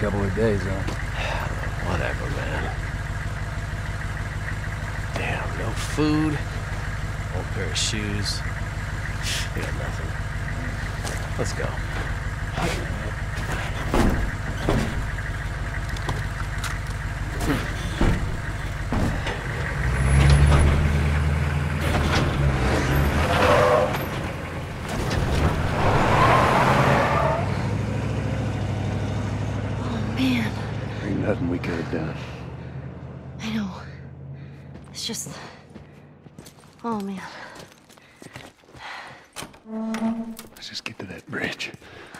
couple of days, huh? Whatever, man. Damn, no food, old pair of shoes. We got nothing. Let's go. Ain't nothing we could have done. I know. It's just... Oh, man. Let's just get to that bridge.